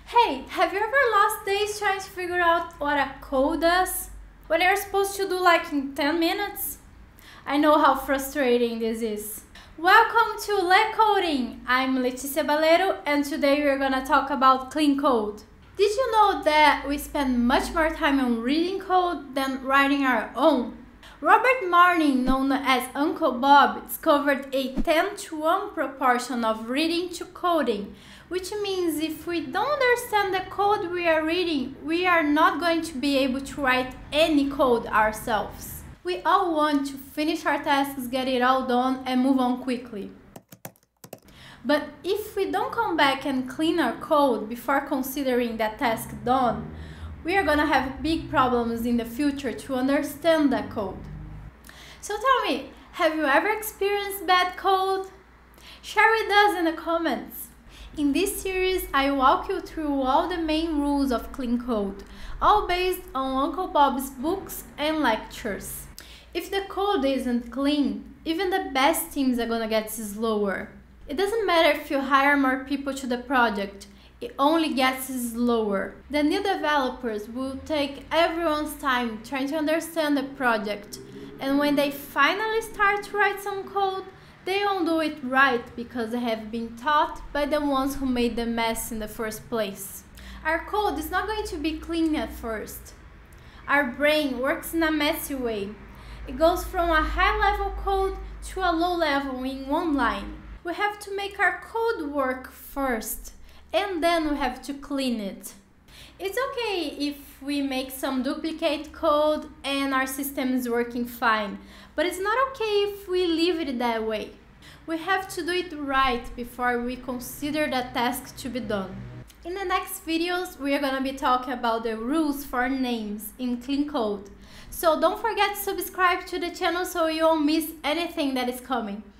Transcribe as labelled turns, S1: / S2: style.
S1: Hey, have you ever lost days trying to figure out what a code does? What you're supposed to do like in 10 minutes? I know how frustrating this is. Welcome to LeCoding! I'm Leticia Baleiro and today we're gonna talk about clean code. Did you know that we spend much more time on reading code than writing our own? Robert Martin, known as Uncle Bob, discovered a 10-to-1 proportion of reading to coding, which means if we don't understand the code we are reading, we are not going to be able to write any code ourselves. We all want to finish our tasks, get it all done, and move on quickly. But if we don't come back and clean our code before considering that task done, we are gonna have big problems in the future to understand that code. So tell me, have you ever experienced bad code? Share with us in the comments. In this series, I walk you through all the main rules of clean code, all based on Uncle Bob's books and lectures. If the code isn't clean, even the best teams are gonna get slower. It doesn't matter if you hire more people to the project, it only gets slower. The new developers will take everyone's time trying to understand the project, and when they finally start to write some code, they won't do it right because they have been taught by the ones who made the mess in the first place. Our code is not going to be clean at first. Our brain works in a messy way. It goes from a high-level code to a low level in one line. We have to make our code work first, and then we have to clean it. It's okay if we make some duplicate code and our system is working fine, but it's not okay if we leave it that way. We have to do it right before we consider the task to be done. In the next videos, we are going to be talking about the rules for names in clean code. So don't forget to subscribe to the channel so you won't miss anything that is coming.